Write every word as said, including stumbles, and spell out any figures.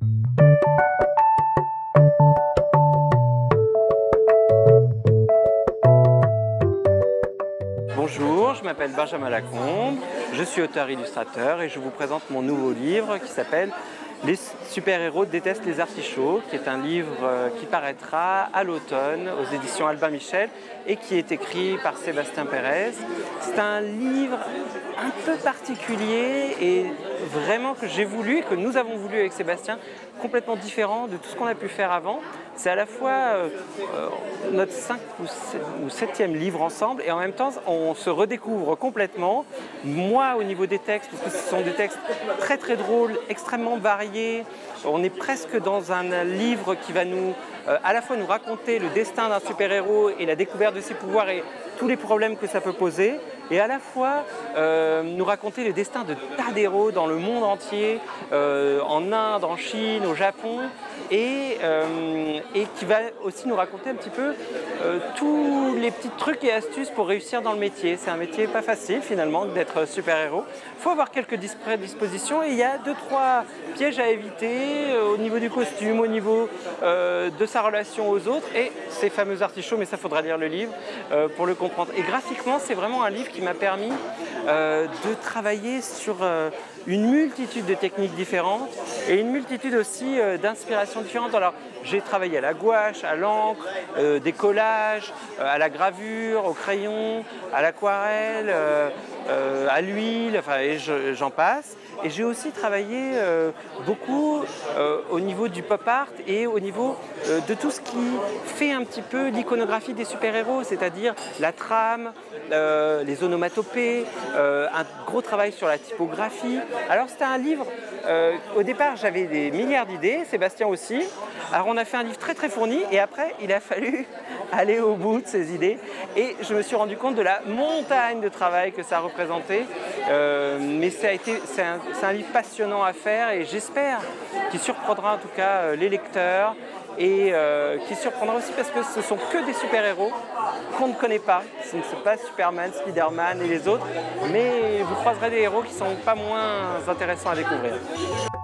Bonjour, je m'appelle Benjamin Lacombe, je suis auteur-illustrateur et je vous présente mon nouveau livre qui s'appelle « Les super-héros détestent les artichauts » qui est un livre qui paraîtra à l'automne aux éditions Albin Michel et qui est écrit par Sébastien Pérez. C'est un livre un peu particulier et vraiment que j'ai voulu, que nous avons voulu avec Sébastien, complètement différent de tout ce qu'on a pu faire avant. C'est à la fois euh, notre cinq ou septième livre ensemble et en même temps on se redécouvre complètement. Moi au niveau des textes, parce que ce sont des textes très très drôles, extrêmement variés. On est presque dans un livre qui va nous, euh, à la fois nous raconter le destin d'un super-héros et la découverte de ses pouvoirs et tous les problèmes que ça peut poser, et à la fois euh, nous raconter le destin de tas d'héros dans le monde entier, euh, en Inde, en Chine, au Japon, et, euh, et qui va aussi nous raconter un petit peu euh, tous les petits trucs et astuces pour réussir dans le métier. C'est un métier pas facile finalement d'être super-héros. Il faut avoir quelques prédispositions et il y a deux, trois pièges à éviter euh, au niveau du costume, au niveau euh, de sa relation aux autres et ces fameux artichauts, mais ça faudra lire le livre euh, pour le comprendre. Et graphiquement, c'est vraiment un livre qui m'a permis euh, de travailler sur euh, une multitude de techniques différentes et une multitude aussi euh, d'inspirations différentes. Alors, j'ai travaillé à la gouache, à l'encre, euh, des collages, euh, à la gravure, au crayon, à l'aquarelle, euh, euh, à l'huile, enfin, et j'en passe. Et j'ai aussi travaillé euh, beaucoup euh, au niveau du pop art et au niveau euh, de tout ce qui fait un petit peu l'iconographie des super-héros, c'est-à-dire la trame, euh, les onomatopées, euh, un gros travail sur la typographie. Alors c'était un livre, euh, au départ j'avais des milliards d'idées, Sébastien aussi. Alors on a fait un livre très très fourni et après il a fallu aller au bout de ces idées et je me suis rendu compte de la montagne de travail que ça représentait. Euh, mais ça a été, c'est un, c'est un livre passionnant à faire et j'espère qu'il surprendra en tout cas les lecteurs et euh, qui surprendra aussi parce que ce sont que des super-héros qu'on ne connaît pas. Ce ne sont pas Superman, Spider-Man et les autres, mais vous croiserez des héros qui ne sont pas moins intéressants à découvrir.